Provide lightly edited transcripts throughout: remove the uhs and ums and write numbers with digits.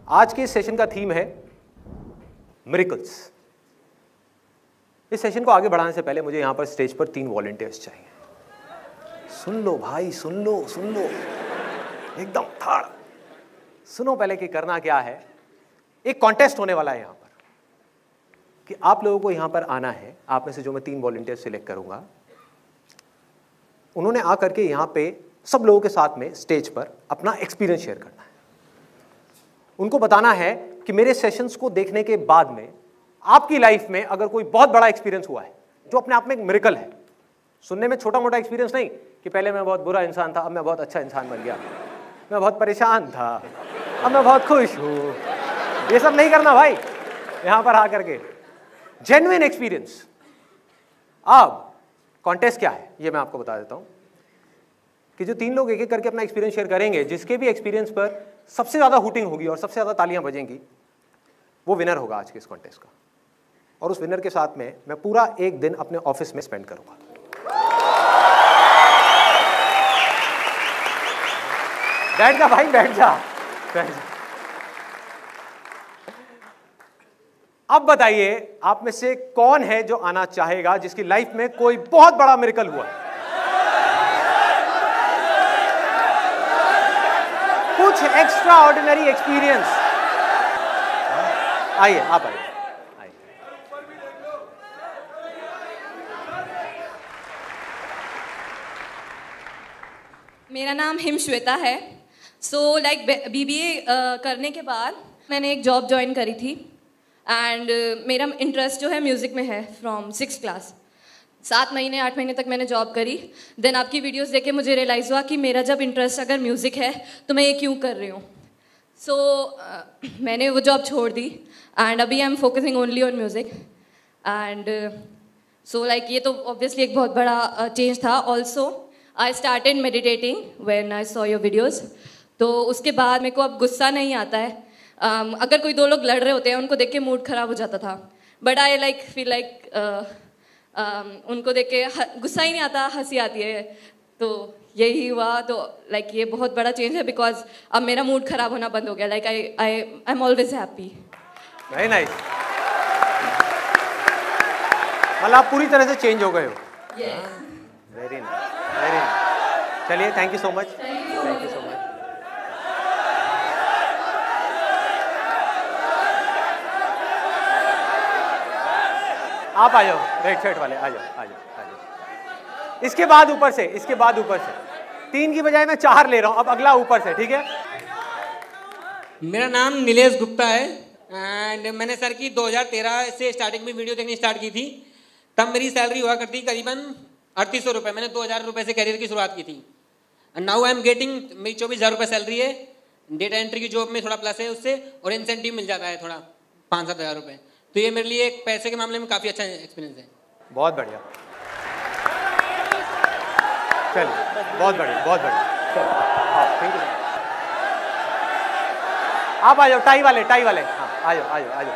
आज के इस सेशन का थीम है मिरेकल्स। इस सेशन को आगे बढ़ाने से पहले मुझे यहां पर स्टेज पर 3 वॉलंटियर्स चाहिए। सुन लो भाई, सुन लो एकदम थाड़ सुनो पहले कि करना क्या है। एक कॉन्टेस्ट होने वाला है यहां पर कि आप लोगों को यहां पर आना है। आप में से जो मैं 3 वॉलंटियर सिलेक्ट करूंगा, उन्होंने आकर के यहां पे सब लोगों के साथ में स्टेज पर अपना एक्सपीरियंस शेयर करना है। उनको बताना है कि मेरे सेशंस को देखने के बाद में आपकी लाइफ में अगर कोई बहुत बड़ा एक्सपीरियंस हुआ है जो अपने आप में एक मिरेकल है। सुनने में छोटा मोटा एक्सपीरियंस नहीं कि पहले मैं बहुत बुरा इंसान था, अब मैं बहुत अच्छा इंसान बन गया, मैं बहुत परेशान था, अब मैं बहुत खुश हूं। ये सब नहीं करना भाई, यहां पर आकर के जेन्युइन एक्सपीरियंस। अब कॉन्टेस्ट क्या है ये मैं आपको बता देता हूं कि जो 3 लोग एक एक करके अपना एक्सपीरियंस शेयर करेंगे, जिसके भी एक्सपीरियंस पर सबसे ज्यादा हुटिंग होगी और सबसे ज्यादा तालियां बजेंगी, वो विनर होगा आज के इस कॉन्टेस्ट का। और उस विनर के साथ में मैं पूरा एक दिन अपने ऑफिस में स्पेंड करूंगा। बैठ जा भाई, बैठ जा। अब बताइए आप में से कौन है जो आना चाहेगा, जिसकी लाइफ में कोई बहुत बड़ा मिरेकल हुआ है, कुछ एक्स्ट्रा ऑर्डिनरी एक्सपीरियंस। आइए, आप आइए। मेरा नाम हिम श्वेता है। सो लाइक BBA करने के बाद मैंने एक जॉब ज्वाइन करी थी एंड मेरा इंटरेस्ट जो है म्यूज़िक में है फ्रॉम 6th क्लास। 7 महीने 8 महीने तक मैंने जॉब करी। देन आपकी वीडियोस देख के मुझे रियलाइज़ हुआ कि मेरा जब इंटरेस्ट अगर म्यूज़िक है तो मैं ये क्यों कर रही हूँ। सो मैंने वो जॉब छोड़ दी एंड अभी I am focusing only on music and so like ये तो ऑब्वियसली एक बहुत बड़ा चेंज था। Also I started meditating when I saw your videos. तो उसके बाद मेरे को अब गुस्सा नहीं आता है। अगर कोई 2 लोग लड़ रहे होते हैं उनको देख के मूड ख़राब हो जाता था, but I like feel like उनको देख के गुस्सा ही नहीं आता, हंसी आती है। तो यही हुआ। तो लाइक ये बहुत बड़ा चेंज है बिकॉज अब मेरा मूड ख़राब होना बंद हो गया। Like I am always happy. Very nice. मतलब आप पूरी तरह से चेंज हो गए हो। Very nice, very nice. चलिए, thank you so much, thank you so much. आप आ जाओ, रेड शर्ट वाले आ जाओ। इसके बाद ऊपर से 3 की बजाय मैं 4 ले रहा हूं। अब अगला ऊपर से, ठीक है। मेरा नाम नीलेश गुप्ता है एंड मैंने सर की 2013 से स्टार्टिंग में वीडियो देखनी स्टार्ट की थी। तब मेरी सैलरी हुआ करती करीबन 3800 रुपये। मैंने 2000 रुपये से करियर की शुरुआत की थी। नाउ आई एम गेटिंग, मेरी 24,000 रुपये सैलरी है। डेटा एंट्री की जॉब में थोड़ा प्लस है उससे, और इंसेंटिव मिल जाता है थोड़ा 5-7 हज़ार रुपये। तो ये मेरे लिए एक पैसे के मामले में काफ़ी अच्छा एक्सपीरियंस है। बहुत बढ़िया, चलिए, बहुत बढ़िया, बहुत बढ़िया। Thank you. आप आ जाओ, टाई वाले। हाँ, आ जाओ।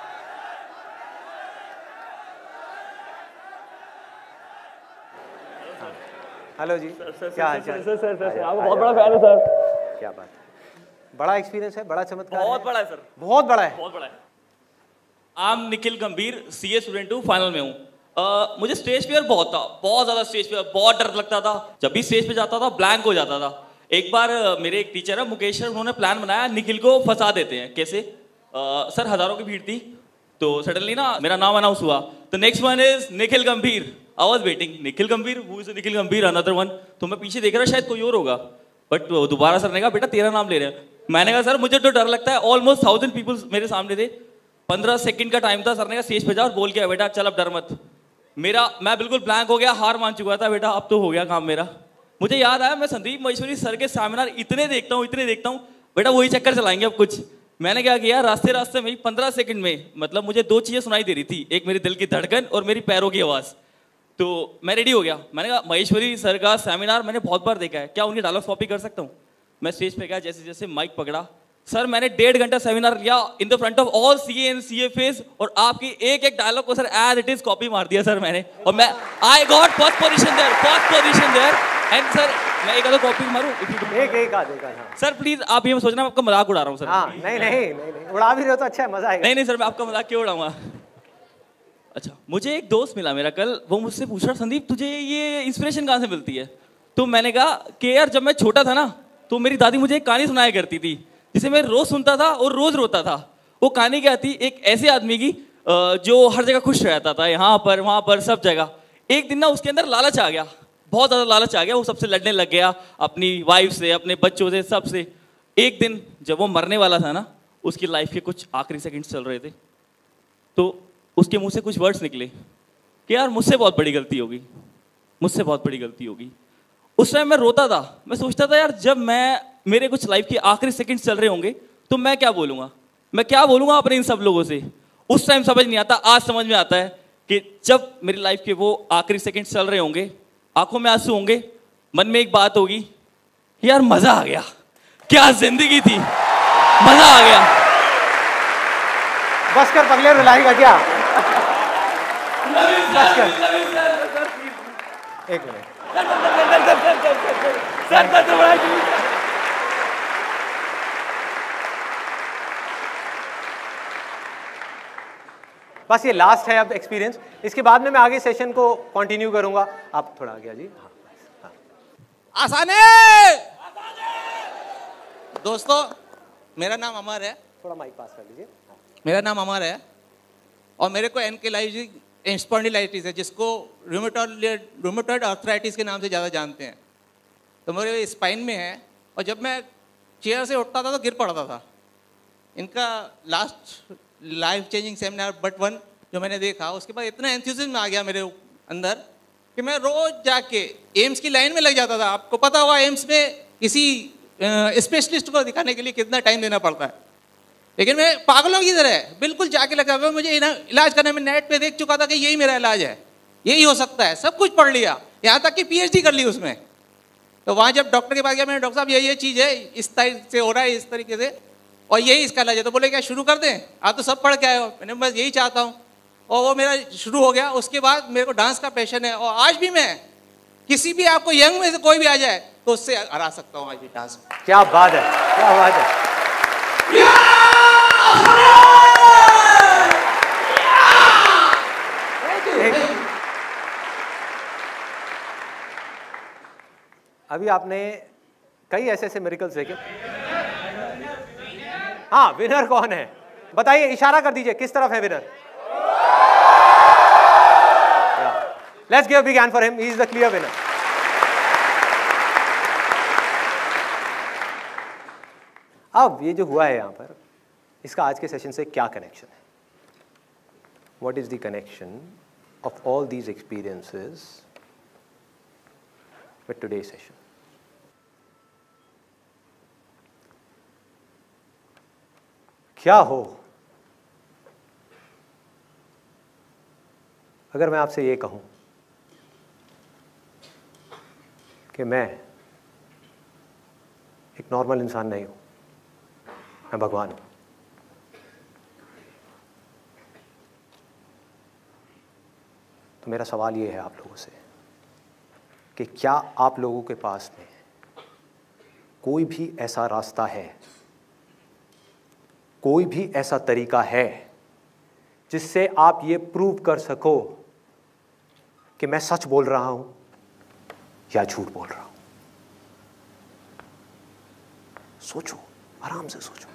हेलो जी, क्या हाल चाल? सर आपको बहुत बड़ा फैन है सर। क्या बात है, बड़ा एक्सपीरियंस है, बड़ा चमत्कार। बहुत बड़ा है सर, बहुत बड़ा है। बहुत बड़ा है। आई एम निखिल गंभीर, CA स्टूडेंट हूँ, फाइनल में हूँ। मुझे स्टेज फियर बहुत था, बहुत ज़्यादा स्टेज फियर, बहुत डर लगता था। जब भी स्टेज पे जाता था ब्लैंक हो जाता था। एक बार मेरे एक टीचर है मुकेश सर, उन्होंने प्लान बनाया निखिल को फंसा देते हैं। कैसे? सर हज़ारों की भीड़ थी, तो सडनली ना मेरा नाम अनाउंस हुआ। तो नेक्स्ट वन इज निखिल गंभीर। आई वाज वेटिंग, निखिल गंभीर, हु इज निखिल गंभीर, अनदर वन। तो मैं पीछे देख रहा शायद कोई और होगा, बट दोबारा सर ने कहा बेटा तेरा नाम ले रहे हैं। मैंने कहा सर मुझे तो डर लगता है। ऑलमोस्ट 1000 पीपल मेरे सामने थे। 15 सेकंड का टाइम था। सर ने कहा स्टेज पे जा और बोल के बेटा चल अब डर मत। मैं बिल्कुल ब्लैंक हो गया, हार मान चुका था। बेटा अब तो हो गया काम मेरा। मुझे याद आया मैं संदीप महेश्वरी सर के सेमिनार इतने देखता हूँ, बेटा वही चक्कर चलाएंगे अब कुछ। मैंने क्या किया, रास्ते में 15 सेकंड में मतलब मुझे 2 चीजें सुनाई दे रही थी, एक मेरे दिल की धड़कन और मेरी पैरों की आवाज़। तो मैं रेडी हो गया। मैंने कहा महेश्वरी सर का सेमिनार मैंने बहुत बार देखा है, क्या उनकी डायलॉग कॉपी कर सकता हूँ? मैं स्टेज पे गया, जैसे जैसे माइक पकड़ा, सर मैंने 1.5 घंटा सेमिनार लिया in the front of all CA and CFAs, और आपकी एक एक डायलॉग को sir as it is copy मार दिया सर मैंने। और मैं I got first position there and sir मैं एक आधा कॉपी मारूं? एक आध हाँ। सर प्लीज आप ये मत सोचना मैं आपका मजाक उड़ा रहा हूँ सर। हाँ नहीं उड़ा भी रहे हो तो अच्छा है, मजा आएगा। नहीं सर मैं आपका मजाक क्यों उड़ाऊंगा। अच्छा मुझे एक दोस्त मिला मेरा कल, वो मुझसे पूछ रहा संदीप तुझे ये इंस्पिरेशन कहाँ से मिलती है? तो मैंने कहा कि यार जब मैं छोटा था ना तो मेरी दादी मुझे एक कहानी सुनाया करती थी जिसे मैं रोज सुनता था और रोज रोता था। वो कहानी क्या थी, एक ऐसे आदमी की जो हर जगह खुश रहता था, यहाँ पर वहाँ पर सब जगह। एक दिन ना उसके अंदर लालच आ गया, बहुत ज़्यादा लालच आ गया, वो सबसे लड़ने लग गया, अपनी वाइफ से, अपने बच्चों से, सबसे। एक दिन जब वो मरने वाला था ना, उसकी लाइफ के कुछ आखिरी सेकंड्स चल रहे थे, तो उसके मुंह से कुछ वर्ड्स निकले कि यार मुझसे बहुत बड़ी गलती होगी, मुझसे बहुत बड़ी गलती होगी। उस टाइम मैं रोता था, मैं सोचता था यार जब मेरे कुछ लाइफ के आखिरी सेकंड्स चल रहे होंगे तो मैं क्या बोलूँगा, मैं क्या बोलूँगा अपने इन सब लोगों से। उस टाइम समझ नहीं आता, आज समझ में आता है कि जब मेरी लाइफ के वो आखिरी सेकंड्स चल रहे होंगे, आंखों में आंसू होंगे, मन में एक बात होगी यार मजा आ गया, क्या जिंदगी थी, मजा आ गया। बस कर पगले, रुलाएगा क्या? बस कर। एक मिनट बस ये लास्ट है अब एक्सपीरियंस। इसके बाद में मैं आगे सेशन को कंटिन्यू करूंगा। आप थोड़ा आगे आइए। हाँ। आसाने दोस्तों, मेरा नाम अमर है। थोड़ा माइक पास कर लीजिए। मेरा नाम अमर है और मेरे को एनकेलाइटिस स्पॉन्डिलाइटिस है, जिसको रूमेटॉइड आर्थराइटिस के नाम से ज़्यादा जानते हैं। तो मेरे स्पाइन में है और जब मैं चेयर से उठता था तो गिर पड़ता था। इनका last life changing seminar but one जो मैंने देखा, उसके बाद इतना एंथुसिज्म आ गया मेरे अंदर कि मैं रोज जाके एम्स की लाइन में लग जाता था। आपको पता होगा एम्स में किसी स्पेशलिस्ट को दिखाने के लिए कितना टाइम देना पड़ता है, लेकिन मैं पागलों की तरह बिल्कुल जाके लगा। मुझे इलाज करने में नेट पे देख चुका था कि यही मेरा इलाज है, यही हो सकता है, सब कुछ पढ़ लिया, यहाँ तक कि PhD कर ली उसमें। तो वहाँ जब डॉक्टर के पास गया, मैंने डॉक्टर साहब ये चीज़ है, इस तरीके से हो रहा है, इस तरीके से, और यही इसका इलाज है। तो बोले क्या शुरू कर दें, आप तो सब पढ़ के आए हो। मैंने बस यही चाहता हूँ, और वो मेरा शुरू हो गया। उसके बाद मेरे को डांस का पैशन है और आज भी मैं किसी भी आपको यंग में से कोई भी आ जाए तो उससे हरा सकता हूँ आज भी डांस। क्या बात है, क्या बात है। अभी आपने कई ऐसे मिरेकल्स देखे। हाँ, विनर कौन है बताइए, इशारा कर दीजिए किस तरफ है winner. Let's give a big hand for him, he is the clear winner. अब ये जो हुआ है यहां पर, इसका आज के सेशन से क्या कनेक्शन है? What is the connection of all these experiences with today's session? क्या हो अगर मैं आपसे ये कहूं कि मैं एक नॉर्मल इंसान नहीं हूं, मैं भगवान हूं। तो मेरा सवाल ये है आप लोगों से कि क्या आप लोगों के पास में कोई भी ऐसा रास्ता है, कोई भी ऐसा तरीका है जिससे आप ये प्रूव कर सको कि मैं सच बोल रहा हूं या झूठ बोल रहा हूं? सोचो, आराम से सोचो।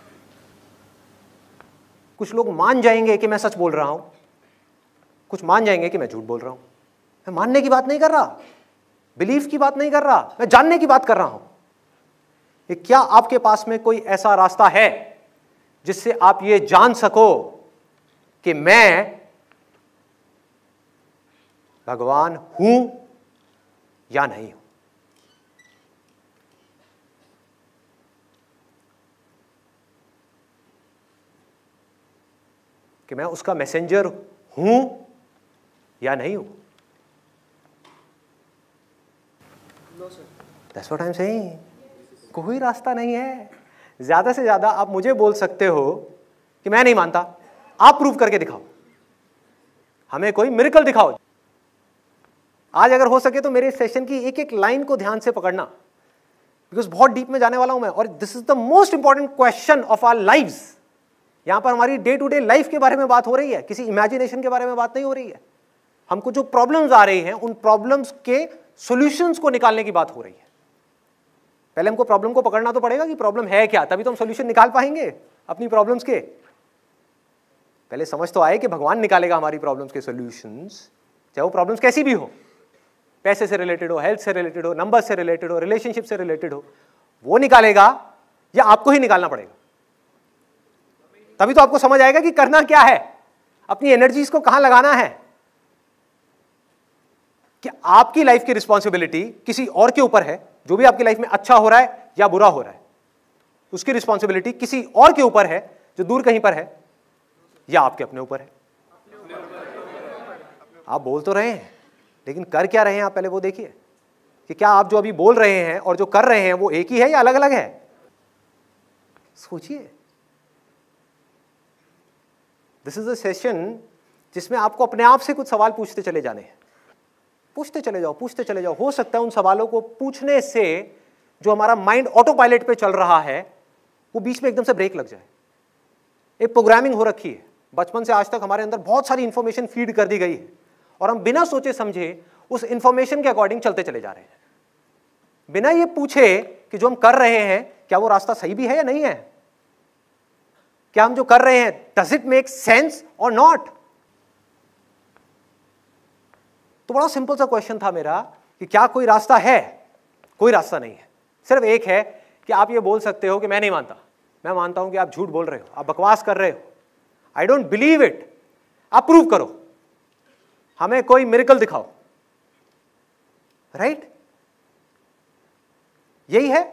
कुछ लोग मान जाएंगे कि मैं सच बोल रहा हूं, कुछ मान जाएंगे कि मैं झूठ बोल रहा हूं। मैं मानने की बात नहीं कर रहा, बिलीफ की बात नहीं कर रहा, मैं जानने की बात कर रहा हूं। कि क्या आपके पास में कोई ऐसा रास्ता है जिससे आप ये जान सको कि मैं भगवान हूं या नहीं हूं? कि मैं उसका मैसेंजर हूं या नहीं हूं? That's what I'm saying. कोई रास्ता नहीं है। ज्यादा से ज्यादा आप मुझे बोल सकते हो कि मैं नहीं मानता, आप प्रूव करके दिखाओ, हमें कोई मिरेकल दिखाओ। आज अगर हो सके तो मेरे सेशन की एक एक लाइन को ध्यान से पकड़ना, बिकॉज बहुत डीप में जाने वाला हूं मैं, और this is the most important question of our lives. यहां पर हमारी डे टू डे लाइफ के बारे में बात हो रही है, किसी इमेजिनेशन के बारे में बात नहीं हो रही है। हमको जो प्रॉब्लम्स आ रही हैं उन प्रॉब्लम्स के सॉल्यूशंस को निकालने की बात हो रही है। पहले हमको प्रॉब्लम को पकड़ना तो पड़ेगा कि प्रॉब्लम है क्या, तभी तो हम सॉल्यूशन निकाल पाएंगे अपनी प्रॉब्लम्स के। पहले समझ तो आए कि भगवान निकालेगा हमारी प्रॉब्लम्स के सॉल्यूशंस, चाहे वो प्रॉब्लम्स कैसी भी हो, पैसे से रिलेटेड हो, हेल्थ से रिलेटेड हो, नंबर से रिलेटेड हो, रिलेशनशिप से रिलेटेड हो, वो निकालेगा या आपको ही निकालना पड़ेगा। तभी तो आपको समझ आएगा कि करना क्या है, अपनी एनर्जीज को कहां लगाना है, कि आपकी लाइफ की रिस्पॉन्सिबिलिटी किसी और के ऊपर है। जो भी आपकी लाइफ में अच्छा हो रहा है या बुरा हो रहा है, उसकी रिस्पॉन्सिबिलिटी किसी और के ऊपर है जो दूर कहीं पर है, या आपके अपने ऊपर है। आप बोल तो रहे हैं, लेकिन कर क्या रहे हैं आप पहले वो देखिए, कि क्या आप जो अभी बोल रहे हैं और जो कर रहे हैं वो एक ही है या अलग अलग है। सोचिए। दिस इज अ सेशन जिसमें आपको अपने आप से कुछ सवाल पूछते चले जाने हैं। पूछते चले जाओ, पूछते चले जाओ। हो सकता है उन सवालों को पूछने से जो हमारा माइंड ऑटो पायलट पे चल रहा है वो बीच में एकदम से ब्रेक लग जाए। एक प्रोग्रामिंग हो रखी है, बचपन से आज तक हमारे अंदर बहुत सारी इंफॉर्मेशन फीड कर दी गई है, और हम बिना सोचे समझे उस इंफॉर्मेशन के अकॉर्डिंग चलते चले जा रहे हैं, बिना ये पूछे कि जो हम कर रहे हैं क्या वो रास्ता सही भी है या नहीं है, क्या हम जो कर रहे हैं डज इट मेक सेंस और नॉट। तो बड़ा सिंपल सा क्वेश्चन था मेरा कि क्या कोई रास्ता है? कोई रास्ता नहीं है। सिर्फ एक है कि आप ये बोल सकते हो कि मैं नहीं मानता, मैं मानता हूं कि आप झूठ बोल रहे हो, आप बकवास कर रहे हो, आई डोंट बिलीव इट। आप प्रूव करो, हमें कोई मिरेकल दिखाओ। राइट? यही है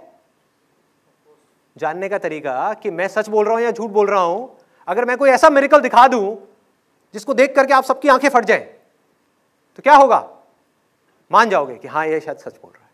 जानने का तरीका कि मैं सच बोल रहा हूं या झूठ बोल रहा हूं। अगर मैं कोई ऐसा मिरेकल दिखा दूं जिसको देख करके आप सबकी आंखें फट जाएं, तो क्या होगा? मान जाओगे कि हाँ ये शायद सच बोल रहा है।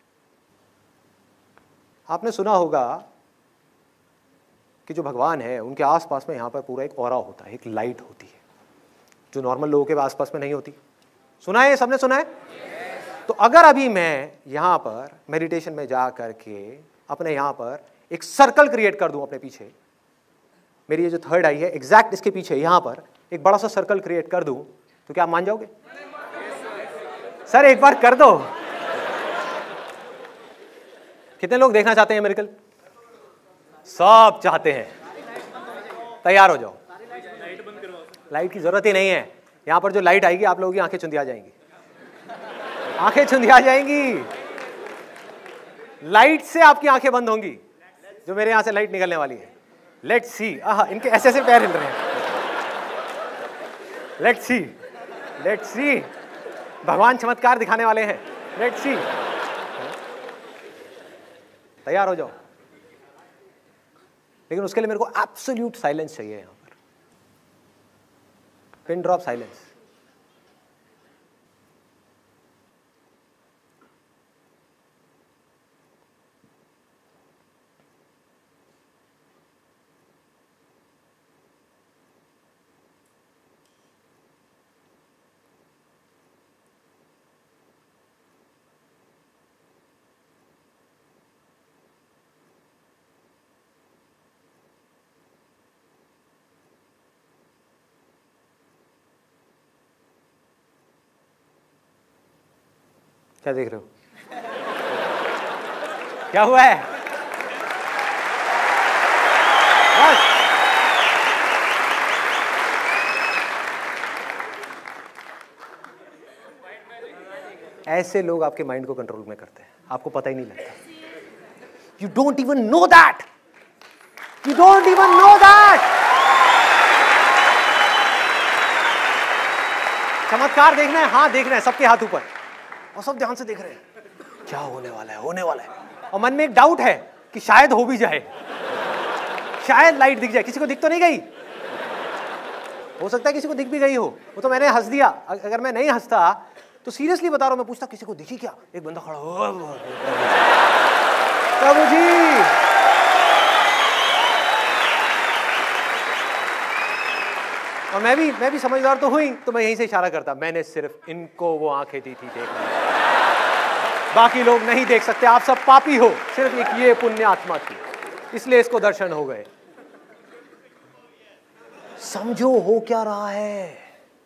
आपने सुना होगा कि जो भगवान है उनके आसपास में यहां पर पूरा एक ऑरा होता है, एक लाइट होती है जो नॉर्मल लोगों के आसपास में नहीं होती। सुना है? सबने सुना है? तो अगर अभी मैं यहां पर मेडिटेशन में जा करके अपने यहां पर एक सर्कल क्रिएट कर दूं अपने पीछे, मेरी ये जो थर्ड आई है एग्जैक्ट इसके पीछे यहां पर एक बड़ा सा सर्कल क्रिएट कर दूं, तो क्या आप मान जाओगे? सर एक बार कर दो। कितने लोग देखना चाहते हैं मिरेकल? सब चाहते हैं। तैयार हो जाओ। लाइट की जरूरत ही नहीं है। यहां पर जो लाइट आएगी आप लोगों की आंखें चुंधिया जाएंगी, आंखें चुंधिया जाएंगी। लाइट से आपकी आंखें बंद होंगी, जो मेरे यहां से लाइट निकलने वाली है। Let's see. आहा, इनके ऐसे ऐसे पैर हिल रहे हैं। Let's see, let's see. भगवान चमत्कार दिखाने वाले हैं। Let's see. तैयार हो जाओ। लेकिन उसके लिए मेरे को एब्सोल्यूट साइलेंस चाहिए। यहां पर पिन ड्रॉप साइलेंस। क्या देख रहे हो? क्या हुआ है? बस ऐसे लोग आपके माइंड को कंट्रोल में करते हैं, आपको पता ही नहीं लगता। You don't even know that. You don't even know that. चमत्कार देखना है? हाँ देखना है। सबके हाथ ऊपर और सब ध्यान से देख रहे हैं क्या होने वाला है, होने वाला है। और मन में एक डाउट है कि शायद हो भी जाए, शायद लाइट दिख जाए। किसी को दिख तो नहीं गई? हो सकता है किसी को दिख भी गई हो, वो तो मैंने हंस दिया। अगर मैं नहीं हंसता तो सीरियसली बता रहा हूं, मैं पूछता किसी को दिखी क्या? एक बंदा खड़ा हो, प्रभु जी। और मैं भी समझदार तो हुई, तो मैं यहीं से इशारा करता, मैंने सिर्फ इनको वो आंखें दी थी देखने। बाकी लोग नहीं देख सकते, आप सब पापी हो, सिर्फ एक ये पुण्य आत्मा थी, इसलिए इसको दर्शन हो गए। समझो हो क्या रहा है।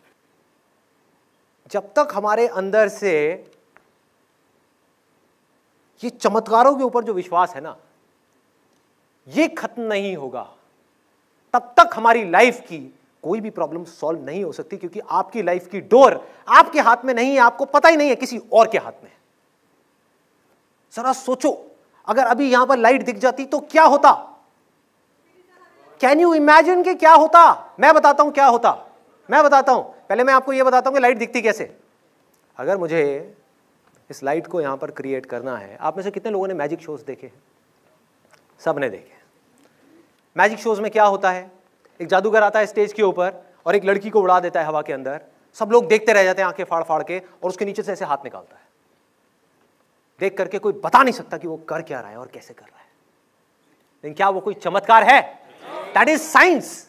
जब तक हमारे अंदर से ये चमत्कारों के ऊपर जो विश्वास है ना, ये खत्म नहीं होगा, तब तक हमारी लाइफ की कोई भी प्रॉब्लम सॉल्व नहीं हो सकती, क्योंकि आपकी लाइफ की डोर आपके हाथ में नहीं है, आपको पता ही नहीं है, किसी और के हाथ में है। जरा सोचो, अगर अभी यहां पर लाइट दिख जाती तो क्या होता? कैन यू इमेजिन कि क्या होता? मैं बताता हूं क्या होता, मैं बताता हूं। पहले मैं आपको यह बताता हूं कि लाइट दिखती कैसे। अगर मुझे इस लाइट को यहां पर क्रिएट करना है, आप में से कितने लोगों ने मैजिक शोज देखे? सब ने देखे। मैजिक शोज में क्या होता है, एक जादूगर आता है स्टेज के ऊपर और एक लड़की को उड़ा देता है हवा के अंदर, सब लोग देखते रह जाते हैं आंखें फाड़ फाड़ के, और उसके नीचे से ऐसे हाथ निकालता है। देख करके कोई बता नहीं सकता कि वो कर क्या रहा है और कैसे कर रहा है, लेकिन क्या वो कोई चमत्कार है? That is science.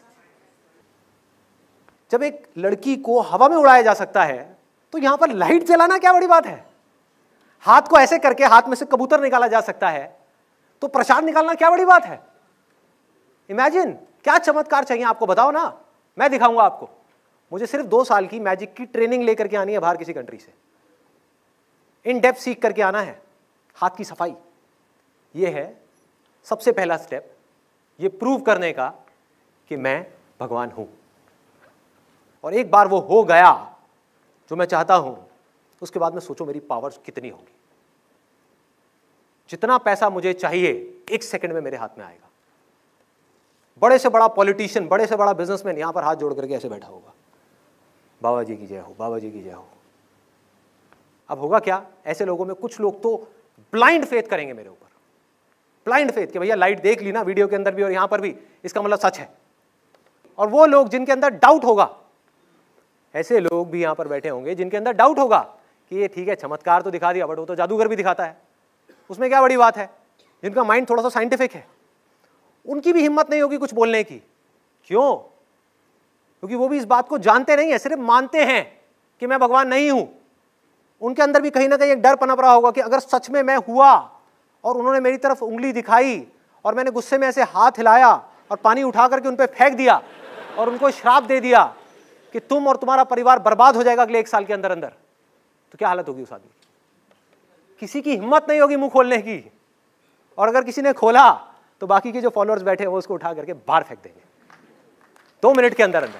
जब एक लड़की को हवा में उड़ाया जा सकता है, तो यहां पर लाइट जलाना क्या बड़ी बात है? हाथ को ऐसे करके हाथ में से कबूतर निकाला जा सकता है, तो प्रसाद निकालना क्या बड़ी बात है? इमेजिन, क्या चमत्कार चाहिए आपको? बताओ ना, मैं दिखाऊंगा आपको। मुझे सिर्फ 2 साल की मैजिक की ट्रेनिंग लेकर के आनी है बाहर किसी कंट्री से, इन डेप्थ सीख करके आना है। हाथ की सफाई, ये है सबसे पहला स्टेप, ये प्रूव करने का कि मैं भगवान हूं। और एक बार वो हो गया जो मैं चाहता हूं, उसके बाद में सोचो मेरी पावर कितनी होगी। जितना पैसा मुझे चाहिए 1 सेकंड में मेरे हाथ में आएगा। बड़े से बड़ा पॉलिटिशियन, बड़े से बड़ा बिजनेसमैन यहां पर हाथ जोड़ करके ऐसे बैठा होगा, बाबा जी की जय हो, बाबा जी की जय हो। अब होगा क्या, ऐसे लोगों में कुछ लोग तो ब्लाइंड फेथ करेंगे मेरे ऊपर, ब्लाइंड फेथ कि भैया लाइट देख ली ना वीडियो के अंदर भी और यहां पर भी, इसका मतलब सच है। और वो लोग जिनके अंदर डाउट होगा, ऐसे लोग भी यहां पर बैठे होंगे जिनके अंदर डाउट होगा कि ये ठीक है चमत्कार तो दिखा दिया, बट वो तो जादूगर भी दिखाता है, उसमें क्या बड़ी बात है। जिनका माइंड थोड़ा सा साइंटिफिक है, उनकी भी हिम्मत नहीं होगी कुछ बोलने की। क्यों? क्योंकि वो भी इस बात को जानते नहीं है, सिर्फ मानते हैं कि मैं भगवान नहीं हूं। उनके अंदर भी कहीं ना कहीं एक डर पनप रहा होगा कि अगर सच में मैं हुआ और उन्होंने मेरी तरफ उंगली दिखाई और मैंने गुस्से में ऐसे हाथ हिलाया और पानी उठा करके उन पर फेंक दिया और उनको श्राप दे दिया कि तुम और तुम्हारा परिवार बर्बाद हो जाएगा अगले 1 साल के अंदर अंदर, तो क्या हालत होगी उस आदमी की? किसी की हिम्मत नहीं होगी मुंह खोलने की, और अगर किसी ने खोला तो बाकी के जो फॉलोअर्स बैठे हैं वो उसको उठा करके बाहर फेंक देंगे 2 मिनट के अंदर अंदर।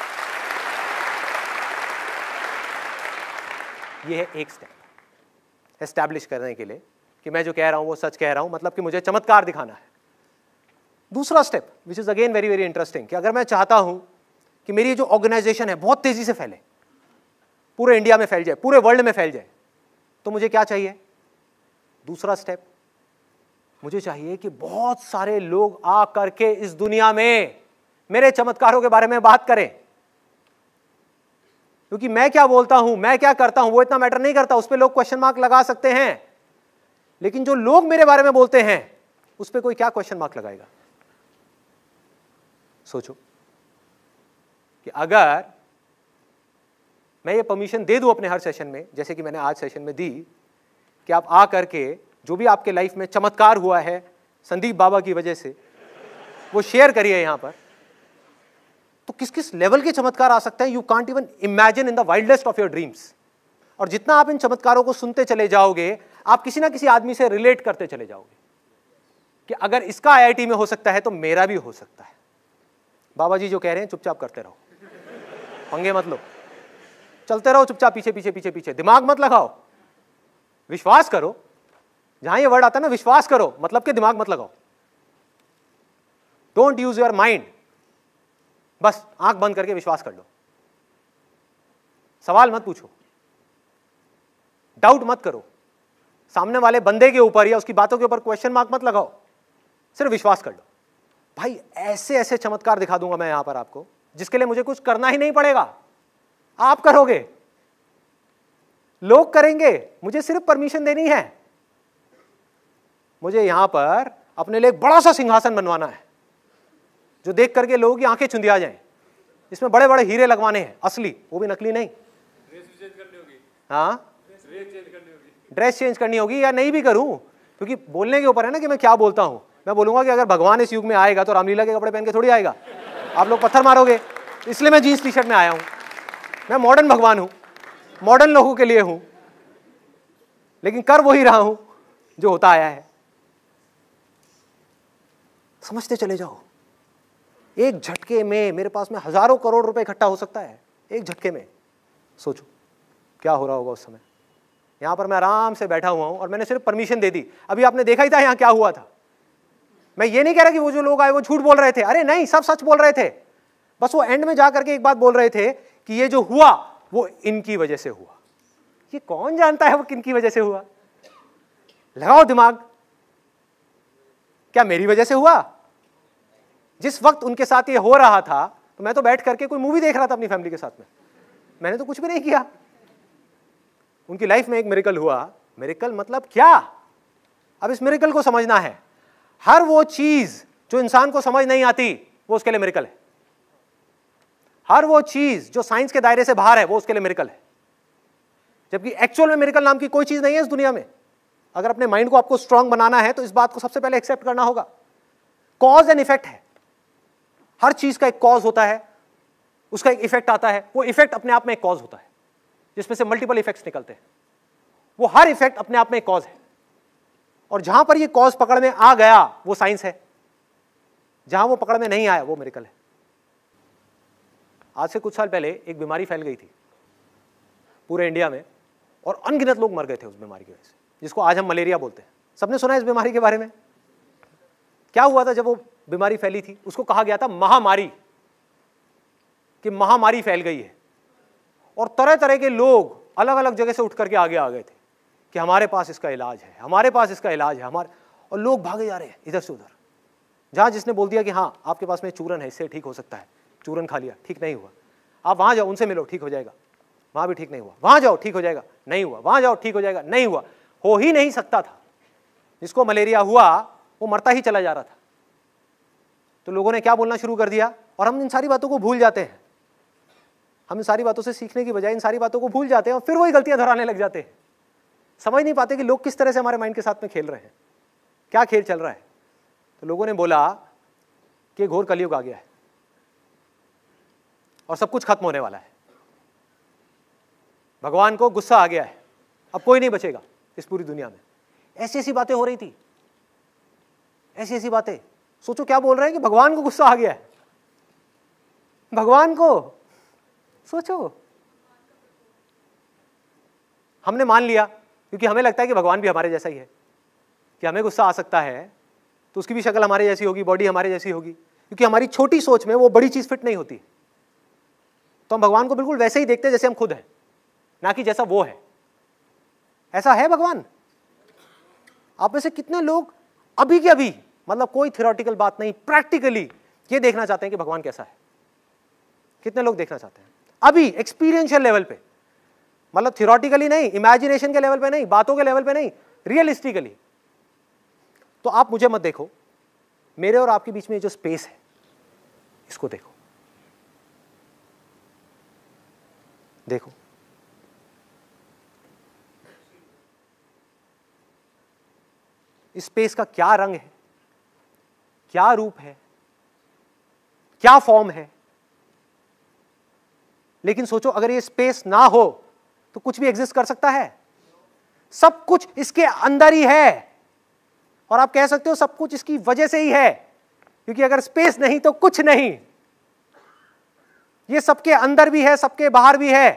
ये है एक स्टेप एस्टैब्लिश करने के लिए कि मैं जो कह रहा हूं वो सच कह रहा हूं, मतलब कि मुझे चमत्कार दिखाना है। दूसरा step which is again very very interesting, कि अगर मैं चाहता हूं कि मेरी जो ऑर्गेनाइजेशन है बहुत तेजी से फैले, पूरे इंडिया में फैल जाए, पूरे वर्ल्ड में फैल जाए, तो मुझे क्या चाहिए? दूसरा स्टेप, मुझे चाहिए कि बहुत सारे लोग आ करके इस दुनिया में मेरे चमत्कारों के बारे में बात करें। क्योंकि मैं क्या बोलता हूं, मैं क्या करता हूं, वो इतना मैटर नहीं करता, उस पर लोग क्वेश्चन मार्क लगा सकते हैं, लेकिन जो लोग मेरे बारे में बोलते हैं उस पर कोई क्या क्वेश्चन मार्क लगाएगा? सोचो कि अगर मैं ये परमिशन दे दूं अपने हर सेशन में, जैसे कि मैंने आज सेशन में दी, कि आप आ करके जो भी आपके लाइफ में चमत्कार हुआ है संदीप बाबा की वजह से वो शेयर करिए यहां पर, तो किस किस लेवल के चमत्कार आ सकते हैं you can't even imagine in the wildest of your dreams. और जितना आप इन चमत्कारों को सुनते चले जाओगे, आप किसी ना किसी आदमी से रिलेट करते चले जाओगे कि अगर इसका IIT में हो सकता है तो मेरा भी हो सकता है। बाबा जी जो कह रहे हैं चुपचाप करते रहो, पंगे मत लो, चलते रहो चुपचाप, पीछे पीछे पीछे पीछे, दिमाग मत लगाओ, विश्वास करो। जहां ये वर्ड आता है ना विश्वास करो, मतलब कि दिमाग मत लगाओ। डोंट यूज योर माइंड, बस आंख बंद करके विश्वास कर लो। सवाल मत पूछो, डाउट मत करो, सामने वाले बंदे के ऊपर या उसकी बातों के ऊपर क्वेश्चन मार्क मत लगाओ, सिर्फ विश्वास कर लो। भाई ऐसे ऐसे चमत्कार दिखा दूंगा मैं यहां पर आपको, जिसके लिए मुझे कुछ करना ही नहीं पड़ेगा, आप करोगे, लोग करेंगे, मुझे सिर्फ परमिशन देनी है। मुझे यहां पर अपने लिए एक बड़ा सा सिंहासन बनवाना है जो देख करके लोगों की आंखें चुंधिया जाएं। इसमें बड़े बड़े हीरे लगवाने हैं, असली, वो भी नकली नहीं। हाँ, ड्रेस चेंज करनी होगी या नहीं भी करूं, क्योंकि बोलने के ऊपर है ना कि मैं क्या बोलता हूं। मैं बोलूंगा कि अगर भगवान इस युग में आएगा तो रामलीला के कपड़े पहन के थोड़ी आएगा, आप लोग पत्थर मारोगे। इसलिए मैं जीन्स टी शर्ट में आया हूं। मैं मॉडर्न भगवान हूं, मॉडर्न लोगों के लिए हूं, लेकिन कर वही रहा हूं जो होता आया है। समझते चले जाओ, एक झटके में मेरे पास में हजारों करोड़ रुपए इकट्ठा हो सकता है, एक झटके में। सोचो क्या हो रहा होगा उस समय। यहां पर मैं आराम से बैठा हुआ हूं और मैंने सिर्फ परमिशन दे दी। अभी आपने देखा ही था यहां क्या हुआ था। मैं ये नहीं कह रहा कि वो जो लोग आए वो झूठ बोल रहे थे, अरे नहीं, सब सच बोल रहे थे। बस वो एंड में जाकर के एक बात बोल रहे थे कि ये जो हुआ वो इनकी वजह से हुआ। ये कौन जानता है वो किनकी वजह से हुआ? लगाओ दिमाग, क्या मेरी वजह से हुआ? जिस वक्त उनके साथ ये हो रहा था तो मैं तो बैठ करके कोई मूवी देख रहा था अपनी फैमिली के साथ में, मैंने तो कुछ भी नहीं किया। उनकी लाइफ में एक मिरेकल हुआ। मिरेकल मतलब क्या? अब इस मिरेकल को समझना है। हर वो चीज जो इंसान को समझ नहीं आती वो उसके लिए मिरेकल है। हर वो चीज जो साइंस के दायरे से बाहर है वो उसके लिए मिरेकल है। जबकि एक्चुअल में मिरेकल नाम की कोई चीज नहीं है इस दुनिया में। अगर अपने माइंड को आपको स्ट्रांग बनाना है तो इस बात को सबसे पहले एक्सेप्ट करना होगा। कॉज एंड इफेक्ट है। हर चीज का एक कॉज होता है, उसका एक इफेक्ट आता है। वो इफेक्ट अपने आप में एक कॉज होता है जिसमें से मल्टीपल इफेक्ट्स निकलते हैं। वो हर इफेक्ट अपने आप में एक कॉज है। और जहां पर ये कॉज पकड़ में आ गया वो साइंस है, जहां वो पकड़ में नहीं आया वो मिरेकल है। आज से कुछ साल पहले एक बीमारी फैल गई थी पूरे इंडिया में और अनगिनत लोग मर गए थे उस बीमारी की वजह से, जिसको आज हम मलेरिया बोलते हैं। सबने सुना है इस बीमारी के बारे में? क्या हुआ था जब वो बीमारी फैली थी? उसको कहा गया था महामारी, कि महामारी फैल गई है। और तरह तरह के लोग अलग अलग जगह से उठ करके आगे आ गए थे कि हमारे पास इसका इलाज है, हमारे पास इसका इलाज है, हमारे। और लोग भागे जा रहे हैं इधर से उधर। जहां जिसने बोल दिया कि हाँ आपके पास में चूरन है, इससे ठीक हो सकता है, चूरन खा लिया, ठीक नहीं हुआ, आप वहां जाओ, उनसे मिलो, ठीक हो जाएगा, वहां भी ठीक नहीं हुआ, वहां जाओ ठीक हो जाएगा, नहीं हुआ, वहां जाओ ठीक हो जाएगा, नहीं हुआ। हो ही नहीं सकता था। जिसको मलेरिया हुआ वो मरता ही चला जा रहा था। तो लोगों ने क्या बोलना शुरू कर दिया, और हम इन सारी बातों को भूल जाते हैं। हम इन सारी बातों से सीखने की बजाय इन सारी बातों को भूल जाते हैं और फिर वही गलतियां दोहराने लग जाते हैं। समझ नहीं पाते कि लोग किस तरह से हमारे माइंड के साथ में खेल रहे हैं, क्या खेल चल रहा है। तो लोगों ने बोला कि घोर कलयुग आ गया है और सब कुछ खत्म होने वाला है, भगवान को गुस्सा आ गया है, अब कोई नहीं बचेगा इस पूरी दुनिया में। ऐसी ऐसी बातें हो रही थी, ऐसी ऐसी बातें। सोचो क्या बोल रहे हैं कि भगवान को गुस्सा आ गया है। भगवान को सोचो, हमने मान लिया क्योंकि हमें लगता है कि भगवान भी हमारे जैसा ही है, कि हमें गुस्सा आ सकता है तो उसकी भी शक्ल हमारे जैसी होगी, बॉडी हमारे जैसी होगी, क्योंकि हमारी छोटी सोच में वो बड़ी चीज फिट नहीं होती। तो हम भगवान को बिल्कुल वैसे ही देखते हैं जैसे हम खुद हैं, ना कि जैसा वो है। ऐसा है भगवान? आप में से कितने लोग अभी के अभी, मतलब कोई थियोरेटिकल बात नहीं, प्रैक्टिकली ये देखना चाहते हैं कि भगवान कैसा है? कितने लोग देखना चाहते हैं अभी एक्सपीरियंशियल लेवल पे? मतलब थियोरेटिकली नहीं, इमेजिनेशन के लेवल पे नहीं, बातों के लेवल पे नहीं, रियलिस्टिकली। तो आप मुझे मत देखो, मेरे और आपके बीच में जो स्पेस है इसको देखो। देखो इस स्पेस का क्या रंग है, क्या रूप है, क्या फॉर्म है। लेकिन सोचो अगर ये स्पेस ना हो तो कुछ भी एग्जिस्ट कर सकता है? सब कुछ इसके अंदर ही है। और आप कह सकते हो सब कुछ इसकी वजह से ही है, क्योंकि अगर स्पेस नहीं तो कुछ नहीं। ये सबके अंदर भी है, सबके बाहर भी है।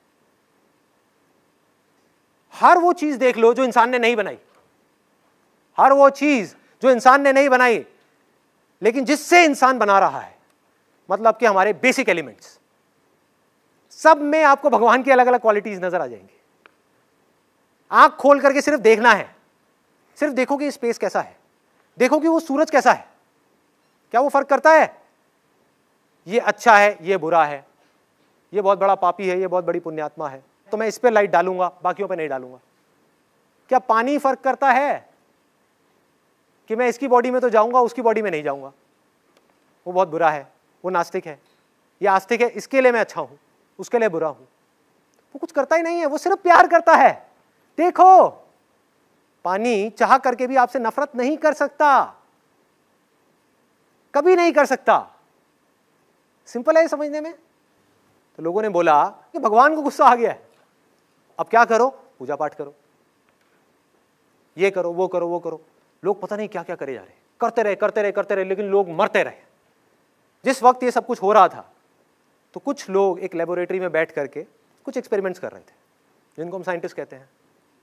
हर वो चीज देख लो जो इंसान ने नहीं बनाई, हर वो चीज जो इंसान ने नहीं बनाई लेकिन जिससे इंसान बना रहा है, मतलब कि हमारे बेसिक एलिमेंट्स, सब में आपको भगवान की अलग अलग क्वालिटीज नजर आ जाएंगी। आंख खोल करके सिर्फ देखना है, सिर्फ देखो कि स्पेस कैसा है, देखो कि वो सूरज कैसा है, क्या वो फर्क करता है? ये अच्छा है, ये बुरा है, ये बहुत बड़ा पापी है, ये बहुत बड़ी पुण्यात्मा है, तो मैं इस पे लाइट डालूंगा, बाकियों पे नहीं डालूंगा। क्या पानी फर्क करता है कि मैं इसकी बॉडी में तो जाऊंगा, उसकी बॉडी में नहीं जाऊंगा? वो बहुत बुरा है, वो नास्तिक है, ये आस्तिक है, इसके लिए मैं अच्छा हूं, उसके लिए बुरा हूं। वो कुछ करता ही नहीं है, वो सिर्फ प्यार करता है। देखो पानी चाह करके भी आपसे नफरत नहीं कर सकता, कभी नहीं कर सकता। सिंपल है समझने में। तो लोगों ने बोला कि भगवान को गुस्सा आ गया है, अब क्या करो, पूजा पाठ करो, ये करो, वो करो, वो करो। लोग पता नहीं क्या क्या करे जा रहे, करते रहे करते रहे करते रहे, लेकिन लोग मरते रहे। जिस वक्त ये सब कुछ हो रहा था तो कुछ लोग एक लेबोरेटरी में बैठ करके कुछ एक्सपेरिमेंट्स कर रहे थे, जिनको हम साइंटिस्ट कहते हैं।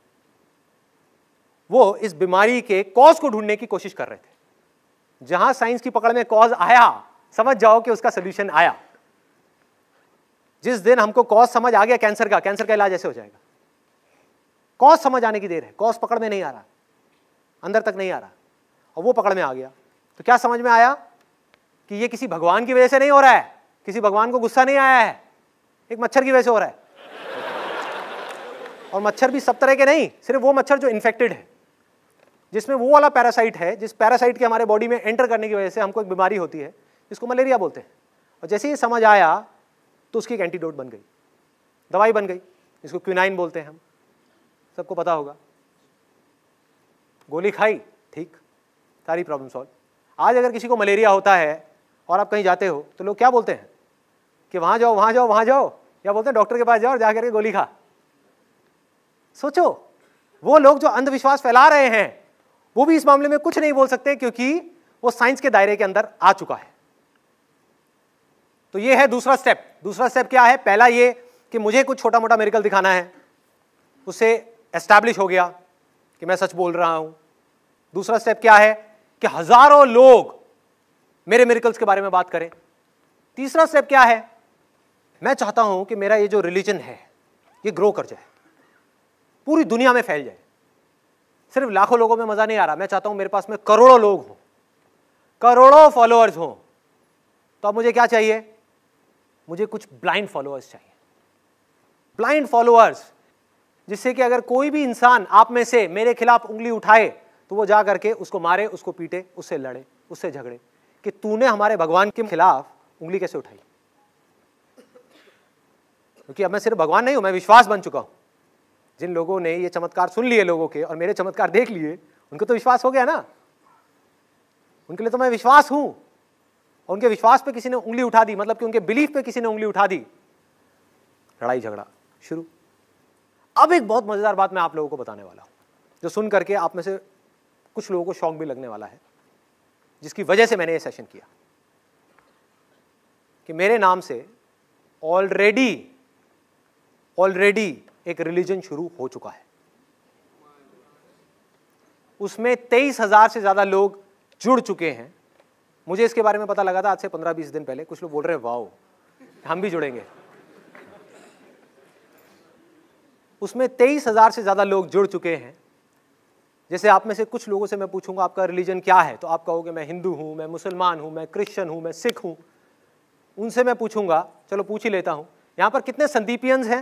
वो इस बीमारी के कॉज को ढूंढने की कोशिश कर रहे थे। जहां साइंस की पकड़ में कॉज आया, समझ जाओ कि उसका सोल्यूशन आया। जिस दिन हमको कॉज समझ आ गया कैंसर का इलाज ऐसे हो जाएगा। कॉज समझ आने की देर है, कॉज पकड़ में नहीं आ रहा, अंदर तक नहीं आ रहा, और वो पकड़ में आ गया तो क्या समझ में आया कि ये किसी भगवान की वजह से नहीं हो रहा है, किसी भगवान को गुस्सा नहीं आया है, एक मच्छर की वजह से हो रहा है। और मच्छर भी सब तरह के नहीं, सिर्फ वो मच्छर जो इन्फेक्टेड है, जिसमें वो वाला पैरासाइट है, जिस पैरासाइट के हमारे बॉडी में एंटर करने की वजह से हमको एक बीमारी होती है जिसको मलेरिया बोलते हैं। और जैसे ही समझ आया तो उसकी एक एंटीडोट बन गई, दवाई बन गई, जिसको क्विनाइन बोलते हैं हम, सबको पता होगा। गोली खाई, ठीक, सारी प्रॉब्लम सॉल्व। आज अगर किसी को मलेरिया होता है और आप कहीं जाते हो तो लोग क्या बोलते हैं कि वहां जाओ वहां जाओ वहां जाओ, या बोलते हैं डॉक्टर के पास जाओ और जाकर के गोली खा। सोचो, वो लोग जो अंधविश्वास फैला रहे हैं वो भी इस मामले में कुछ नहीं बोल सकते, क्योंकि वो साइंस के दायरे के अंदर आ चुका है। तो ये है दूसरा स्टेप। दूसरा स्टेप क्या है? पहला ये कि मुझे कुछ छोटा मोटा मेरिकल दिखाना है, उससे एस्टैब्लिश हो गया कि मैं सच बोल रहा हूं। दूसरा स्टेप क्या है कि हजारों लोग मेरे मेरिकल्स के बारे में बात करें। तीसरा स्टेप क्या है? मैं चाहता हूं कि मेरा ये जो रिलीजन है ये ग्रो कर जाए, पूरी दुनिया में फैल जाए। सिर्फ लाखों लोगों में मजा नहीं आ रहा, मैं चाहता हूं मेरे पास में करोड़ों लोग हों, करोड़ों फॉलोअर्स हों। तो अब मुझे क्या चाहिए? मुझे कुछ ब्लाइंड फॉलोअर्स चाहिए। ब्लाइंड फॉलोअर्स, जिससे कि अगर कोई भी इंसान आप में से मेरे खिलाफ उंगली उठाए तो वो जा करके उसको मारे, उसको पीटे, उससे लड़े, उससे झगड़े कि तूने हमारे भगवान के खिलाफ उंगली कैसे उठाई। क्योंकि अब मैं सिर्फ भगवान नहीं हूं, मैं विश्वास बन चुका हूं। जिन लोगों ने ये चमत्कार सुन लिए लोगों के और मेरे चमत्कार देख लिए, उनको तो विश्वास हो गया ना, उनके लिए तो मैं विश्वास हूं। और उनके विश्वास पे किसी ने उंगली उठा दी, मतलब कि उनके बिलीफ पे किसी ने उंगली उठा दी, लड़ाई झगड़ा शुरू। अब एक बहुत मजेदार बात मैं आप लोगों को बताने वाला हूं, जो सुन करके आप में से कुछ लोगों को शौक भी लगने वाला है, जिसकी वजह से मैंने ये सेशन किया। कि मेरे नाम से ऑलरेडी एक रिलीजन शुरू हो चुका है। उसमें 23,000 से ज्यादा लोग जुड़ चुके हैं। मुझे इसके बारे में पता लगा था आज से 15-20 दिन पहले। कुछ लोग बोल रहे हैं वाओ, हम भी जुड़ेंगे। उसमें 23,000 से ज्यादा लोग जुड़ चुके हैं। जैसे आप में से कुछ लोगों से मैं पूछूंगा आपका रिलीजन क्या है, तो आप कहोगे मैं हिंदू हूं, मैं मुसलमान हूं, मैं क्रिश्चियन हूं, मैं सिख हूं। उनसे मैं पूछूंगा, चलो पूछ ही लेता हूं, यहां पर कितने संदीपियंस हैं?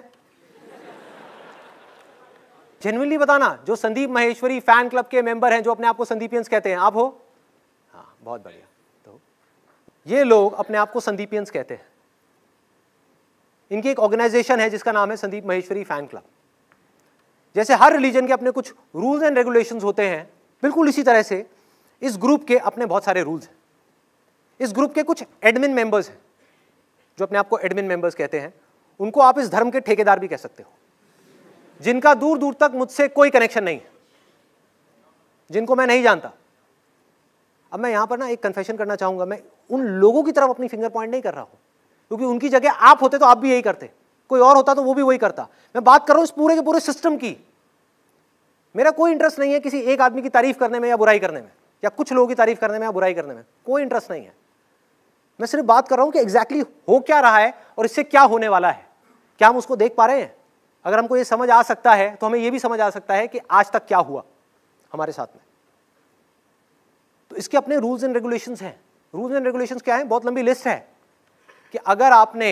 जेन्युइनली बताना, जो संदीप महेश्वरी फैन क्लब के मेंबर हैं, जो अपने आप को संदीपियंस कहते हैं, आप हो? हाँ, बहुत बढ़िया। तो ये लोग अपने आप को संदीपियंस कहते हैं। इनकी एक ऑर्गेनाइजेशन है जिसका नाम है संदीप महेश्वरी फैन क्लब। जैसे हर रिलीजन के अपने कुछ रूल्स एंड रेगुलेशंस होते हैं, बिल्कुल इसी तरह से इस ग्रुप के अपने बहुत सारे रूल्स हैं। इस ग्रुप के कुछ एडमिन मेंबर्स हैं, जो अपने आप को एडमिन मेंबर्स कहते हैं। उनको आप इस धर्म के ठेकेदार भी कह सकते हो, जिनका दूर दूर तक मुझसे कोई कनेक्शन नहीं है, जिनको मैं नहीं जानता। अब मैं यहां पर ना एक कन्फेशन करना चाहूंगा। मैं उन लोगों की तरफ अपनी फिंगर पॉइंट नहीं कर रहा हूं, क्योंकि उनकी जगह आप होते तो आप भी यही करते, कोई और होता तो वो भी वही करता। मैं बात कर रहा हूं इस पूरे के पूरे सिस्टम की। मेरा कोई इंटरेस्ट नहीं है किसी एक आदमी की तारीफ करने में या बुराई करने में, या कुछ लोगों की तारीफ करने में या बुराई करने में, कोई इंटरेस्ट नहीं है। मैं सिर्फ बात कर रहा हूं कि एग्जैक्टली हो क्या रहा है और इससे क्या होने वाला है। क्या हम उसको देख पा रहे हैं? अगर हमको ये समझ आ सकता है तो हमें ये भी समझ आ सकता है कि आज तक क्या हुआ हमारे साथ में। तो इसके अपने रूल्स एंड रेगुलेशंस हैं। रूल्स एंड रेगुलेशंस क्या है? बहुत लंबी लिस्ट है कि अगर आपने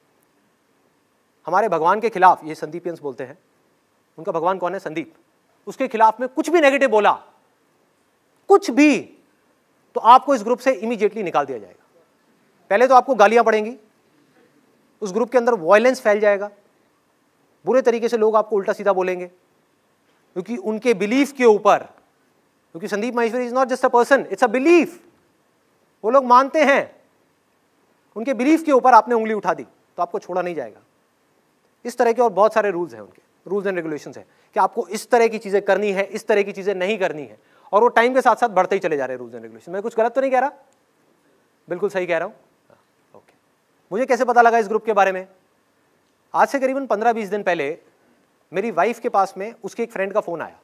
हमारे भगवान के खिलाफ, ये संदीपियंस बोलते हैं, उनका भगवान कौन है? संदीप। उसके खिलाफ में कुछ भी नेगेटिव बोला, कुछ भी, तो आपको इस ग्रुप से इमीडिएटली निकाल दिया जाएगा। पहले तो आपको गालियां पड़ेंगी, उस ग्रुप के अंदर वायलेंस फैल जाएगा, बुरे तरीके से लोग आपको उल्टा सीधा बोलेंगे, क्योंकि उनके बिलीफ के ऊपर, क्योंकि Sandeep Maheshwari is not just a person, it's a belief. वो लोग मानते हैं, उनके बिलीफ के ऊपर आपने उंगली उठा दी तो आपको छोड़ा नहीं जाएगा। इस तरह के और बहुत सारे रूल्स हैं, उनके रूल्स एंड रेगुलेशंस हैं कि आपको इस तरह की चीजें करनी है, इस तरह की चीजें नहीं करनी है, और वो टाइम के साथ साथ बढ़ते ही चले जा रहे हैं रूल्स एंड रेगुलेशन। मैं कुछ गलत तो नहीं कह रहा? बिल्कुल सही कह रहा हूं। ओके, मुझे कैसे पता लगा इस ग्रुप के बारे में? आज से करीबन 15-20 दिन पहले मेरी वाइफ के पास में उसके एक फ्रेंड का फोन आया।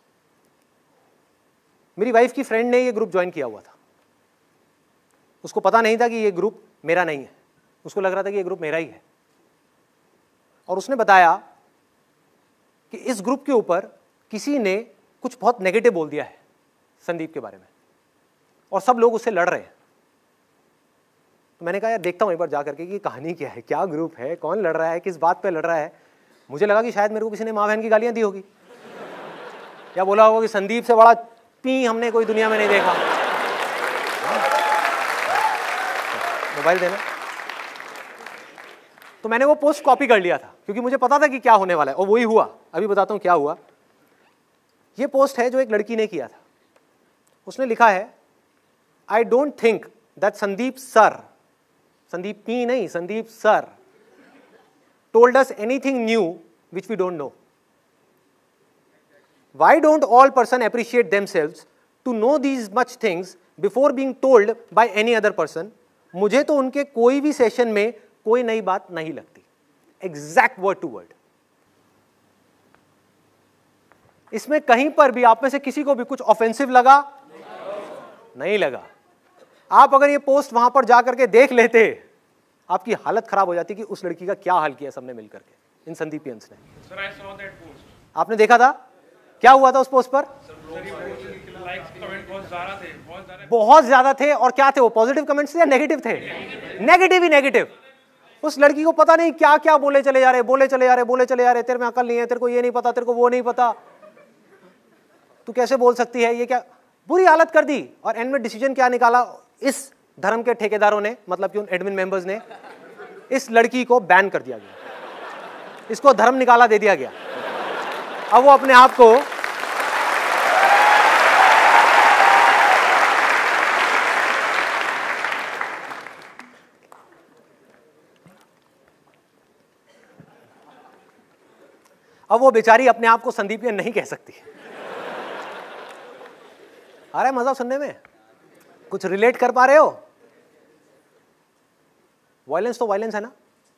मेरी वाइफ की फ्रेंड ने ये ग्रुप ज्वाइन किया हुआ था। उसको पता नहीं था कि ये ग्रुप मेरा नहीं है, उसको लग रहा था कि ये ग्रुप मेरा ही है। और उसने बताया कि इस ग्रुप के ऊपर किसी ने कुछ बहुत नेगेटिव बोल दिया है संदीप के बारे में, और सब लोग उससे लड़ रहे हैं। तो मैंने कहा यार देखता हूं एक बार जाकर के कि कहानी क्या है, क्या ग्रुप है, कौन लड़ रहा है, किस बात पे लड़ रहा है। मुझे लगा कि शायद मेरे को किसी ने माँ बहन की गालियां दी होगी, या बोला होगा कि संदीप से बड़ा पी हमने कोई दुनिया में नहीं देखा। मोबाइल देना। तो मैंने वो पोस्ट कॉपी कर लिया था क्योंकि मुझे पता था कि क्या होने वाला है, और वही हुआ। अभी बताता हूं क्या हुआ। ये पोस्ट है जो एक लड़की ने किया था। उसने लिखा है, I don't think that Sandeep sir, Sandeep P नहीं, Sandeep sir told us anything new which we don't know. Why don't all person appreciate themselves to know these much things before being told by any other person? मुझे तो उनके कोई भी session में कोई नई बात नहीं लगती। Exact word to word. इसमें कहीं पर भी आप में से किसी को भी कुछ ऑफेंसिव लगा? नहीं लगा। आप अगर ये पोस्ट वहां पर जाकर के देख लेते, आपकी हालत खराब हो जाती कि उस लड़की का क्या हाल किया सबने मिलकर के, इन संदीपियंस ने। Sir, I saw that post. आपने देखा था क्या हुआ था उस पोस्ट पर? बहुत ज्यादा थे। और क्या थे वो? पॉजिटिव कमेंट्स थे या नेगेटिव थे? नेगेटिव ही नेगेटिव। उस लड़की को पता नहीं क्या क्या बोले चले जा रहे, बोले चले जा रहे, बोले चले जा रहे। तेरे में अकल नहीं है, तेरे को ये नहीं पता, तेरे को वो नहीं पता, तू कैसे बोल सकती है, ये क्या। बुरी हालत कर दी। और एंड में डिसीजन क्या निकाला इस धर्म के ठेकेदारों ने, मतलब कि उन एडमिन मेंबर्स ने, इस लड़की को बैन कर दिया गया, इसको धर्म निकाला दे दिया गया। अब वो अपने आप को बेचारी अपने आप को संदीपियन नहीं कह सकती। आ रहा है मजा सुनने में? कुछ रिलेट कर पा रहे हो? वायलेंस तो वायलेंस है ना,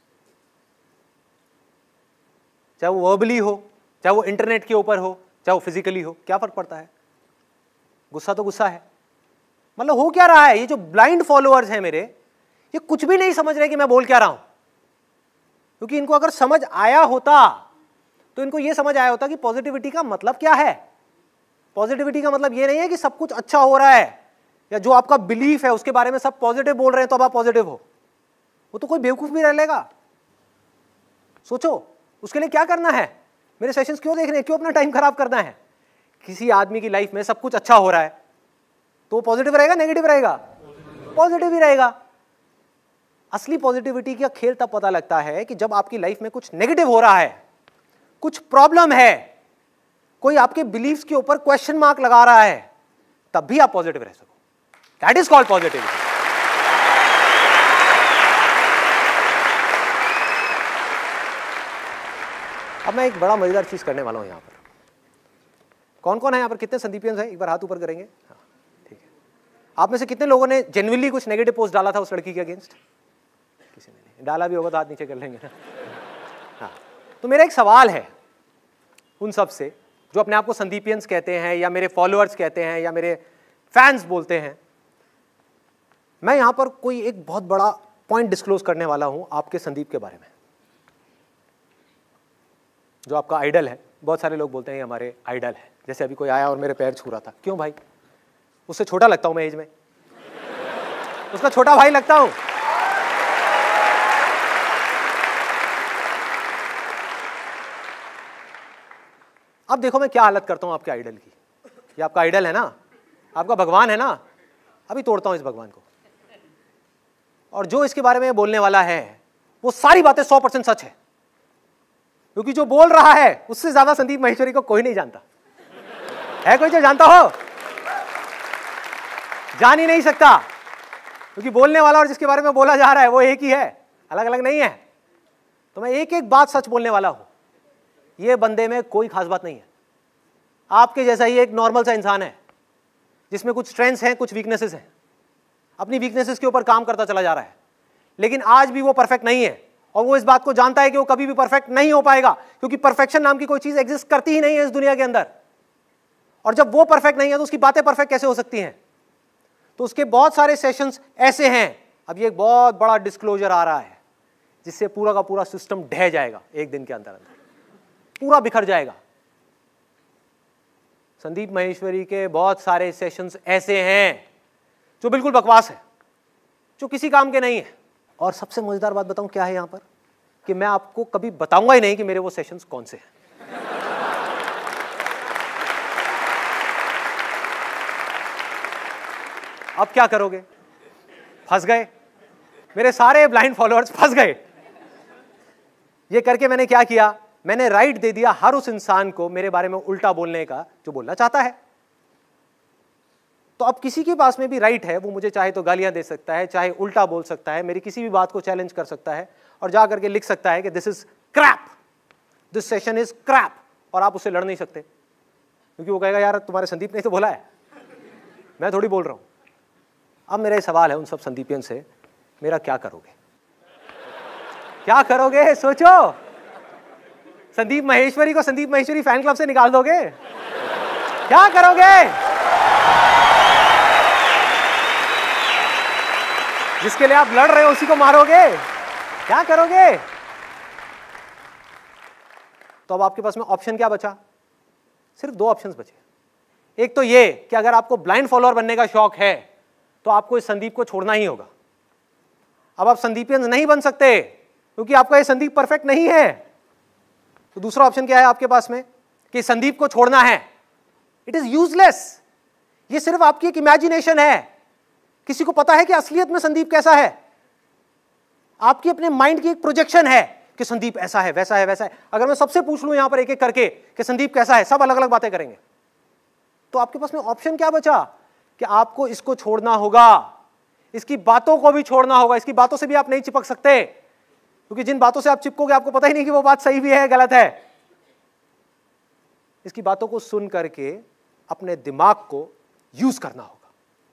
चाहे वो वर्बली हो, चाहे वो इंटरनेट के ऊपर हो, चाहे वो फिजिकली हो, क्या फर्क पड़ता है? गुस्सा तो गुस्सा है। मतलब हो क्या रहा है? ये जो ब्लाइंड फॉलोअर्स हैं मेरे, ये कुछ भी नहीं समझ रहे कि मैं बोल क्या रहा हूं। क्योंकि इनको अगर समझ आया होता तो इनको ये समझ आया होता कि पॉजिटिविटी का मतलब क्या है। पॉजिटिविटी का मतलब ये नहीं है कि सब कुछ अच्छा हो रहा है, या जो आपका बिलीफ है उसके बारे में सब पॉजिटिव बोल रहे हैं तो अब आप पॉजिटिव हो। वो तो कोई बेवकूफ भी रह लेगा। सोचो उसके लिए क्या करना है, मेरे सेशंस क्यों देखने हैं, क्यों अपना टाइम खराब करना है। किसी आदमी की लाइफ में सब कुछ अच्छा हो रहा है तो वो पॉजिटिव रहेगा, नेगेटिव रहेगा? पॉजिटिव ही रहेगा। असली पॉजिटिविटी का खेल तब पता लगता है कि जब आपकी लाइफ में कुछ नेगेटिव हो रहा है, कुछ प्रॉब्लम है, कोई आपके बिलीफ्स के ऊपर क्वेश्चन मार्क लगा रहा है, तब भी आप पॉजिटिव रह सको। That is called positivity. अब मैं एक बड़ा मजेदार चीज करने वाला हूं यहां पर। कौन कौन है यहां पर? कितने संदीपियंस हैं? एक बार हाथ ऊपर करेंगे। हाँ ठीक है। आप में से कितने लोगों ने जेन्युइनली कुछ नेगेटिव पोस्ट डाला था उस लड़की के अगेंस्ट? किसी ने नहीं डाला। भी होगा तो हाथ नीचे कर लेंगे ना। हाँ, तो मेरा एक सवाल है उन सब से जो अपने आप को संदीपियंस कहते हैं, या मेरे फॉलोअर्स कहते हैं, या मेरे फैंस बोलते हैं। मैं यहां पर कोई एक बहुत बड़ा पॉइंट डिस्क्लोज करने वाला हूं आपके संदीप के बारे में, जो आपका आइडल है। बहुत सारे लोग बोलते हैं ये हमारे आइडल है। जैसे अभी कोई आया और मेरे पैर छू रहा था। क्यों भाई? उससे छोटा लगता हूं मैं एज में, उसका छोटा भाई लगता हूं। अब देखो मैं क्या हालत करता हूं आपके आइडल की। ये आपका आइडल है ना, आपका भगवान है ना, अभी तोड़ता हूं इस भगवान को। और जो इसके बारे में बोलने वाला है वो सारी बातें 100% सच है, क्योंकि जो बोल रहा है उससे ज्यादा संदीप माहेश्वरी को कोई नहीं जानता। है कोई जो जानता हो? जान ही नहीं सकता, क्योंकि बोलने वाला और जिसके बारे में बोला जा रहा है वो एक ही है, अलग अलग नहीं है। तो मैं एक एक बात सच बोलने वाला हूं, ये बंदे में कोई खास बात नहीं है, आपके जैसा ही एक नॉर्मल सा इंसान है जिसमें कुछ स्ट्रेंथ्स हैं, कुछ वीकनेसेस हैं, अपनी वीकनेसेस के ऊपर काम करता चला जा रहा है, लेकिन आज भी वो परफेक्ट नहीं है और वो इस बात को जानता है कि वो कभी भी परफेक्ट नहीं हो पाएगा, क्योंकि परफेक्शन नाम की कोई चीज एग्जिस्ट करती ही नहीं है इस दुनिया के अंदर। और जब वो परफेक्ट नहीं है तो उसकी बातें परफेक्ट कैसे हो सकती हैं? तो उसके बहुत सारे सेशंस ऐसे हैं। अब ये एक बहुत बड़ा डिस्क्लोजर आ रहा है जिससे पूरा का पूरा सिस्टम ढह जाएगा, एक दिन के अंदर अंदर पूरा बिखर जाएगा। संदीप माहेश्वरी के बहुत सारे सेशंस ऐसे हैं जो बिल्कुल बकवास है, जो किसी काम के नहीं है। और सबसे मजेदार बात बताऊं क्या है यहां पर, कि मैं आपको कभी बताऊंगा ही नहीं कि मेरे वो सेशंस कौन से हैं। अब क्या करोगे? फंस गए, मेरे सारे ब्लाइंड फॉलोअर्स फंस गए। ये करके मैंने क्या किया, मैंने राइट दे दिया हर उस इंसान को मेरे बारे में उल्टा बोलने का जो बोलना चाहता है। तो अब किसी के पास में भी राइट है, वो मुझे चाहे तो गालियां दे सकता है, चाहे उल्टा बोल सकता है, मेरी किसी भी बात को चैलेंज कर सकता है और जा करके लिख सकता है कि this is crap, this session is crap, और आप उससे लड़ नहीं सकते, क्योंकि वो कहेगा यार तुम्हारे संदीप ने तो बोला है, मैं थोड़ी बोल रहा हूं। अब मेरा सवाल है उन सब संदीपियन से, मेरा क्या करोगे? क्या करोगे? सोचो। संदीप माहेश्वरी को संदीप माहेश्वरी फैन क्लब से निकाल दोगे? क्या करोगे? जिसके लिए आप लड़ रहे हो उसी को मारोगे? क्या करोगे? तो अब आपके पास में ऑप्शन क्या बचा? सिर्फ दो ऑप्शंस बचे। एक तो ये कि अगर आपको ब्लाइंड फॉलोअर बनने का शौक है तो आपको इस संदीप को छोड़ना ही होगा। अब आप संदीपियन नहीं बन सकते क्योंकि आपका ये संदीप परफेक्ट नहीं है। तो दूसरा ऑप्शन क्या है आपके पास में, कि संदीप को छोड़ना है। इट इज यूजलेस, ये सिर्फ आपकी एक इमेजिनेशन है। किसी को पता है कि असलियत में संदीप कैसा है? आपकी अपने माइंड की एक प्रोजेक्शन है कि संदीप ऐसा है, वैसा है, वैसा है। अगर मैं सबसे पूछ लूं यहां पर एक एक करके कि संदीप कैसा है, सब अलग अलग बातें करेंगे। तो आपके पास में ऑप्शन क्या बचा कि आपको इसको छोड़ना होगा, इसकी बातों को भी छोड़ना होगा। इसकी बातों से भी आप नहीं चिपक सकते, क्योंकि जिन बातों से आप चिपकोगे आपको पता ही नहीं कि वो बात सही भी है गलत है। इसकी बातों को सुन करके अपने दिमाग को यूज करना होगा।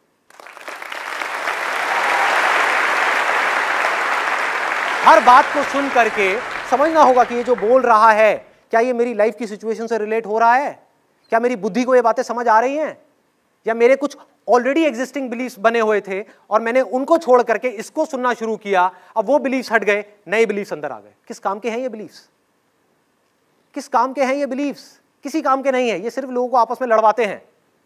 हर बात को सुन करके समझना होगा कि ये जो बोल रहा है क्या ये मेरी लाइफ की सिचुएशन से रिलेट हो रहा है, क्या मेरी बुद्धि को ये बातें समझ आ रही हैं, या मेरे कुछ ऑलरेडी एग्जिस्टिंग बिलीफ्स बने हुए थे और मैंने उनको छोड़ करके इसको सुनना शुरू किया, अब वो बिलीफ्स हट गए, नए बिलीफ्स अंदर आ गए। किस काम के हैं ये बिलीफ्स? किस काम के हैं ये बिलीफ्स? किसी काम के नहीं है, ये सिर्फ लोगों को आपस में लड़वाते हैं।